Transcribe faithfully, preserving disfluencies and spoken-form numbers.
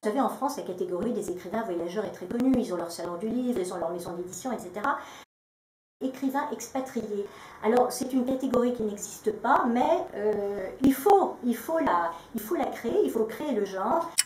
Vous savez, en France, la catégorie des écrivains voyageurs est très connue. Ils ont leur salon du livre, ils ont leur maison d'édition, et cetera. Écrivains expatriés. Alors, c'est une catégorie qui n'existe pas, mais euh, il faut, il faut la, il faut la créer, il faut créer le genre.